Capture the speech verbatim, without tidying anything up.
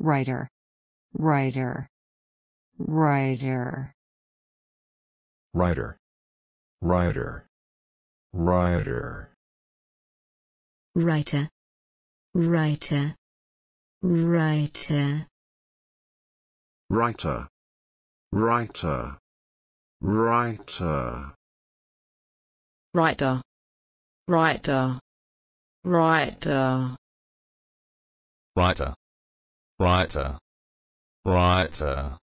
writer, writer, writer. Writer, writer, writer. writer, writer, writer. writer, writer, writer. writer, writer, writer. writer, writer, writer.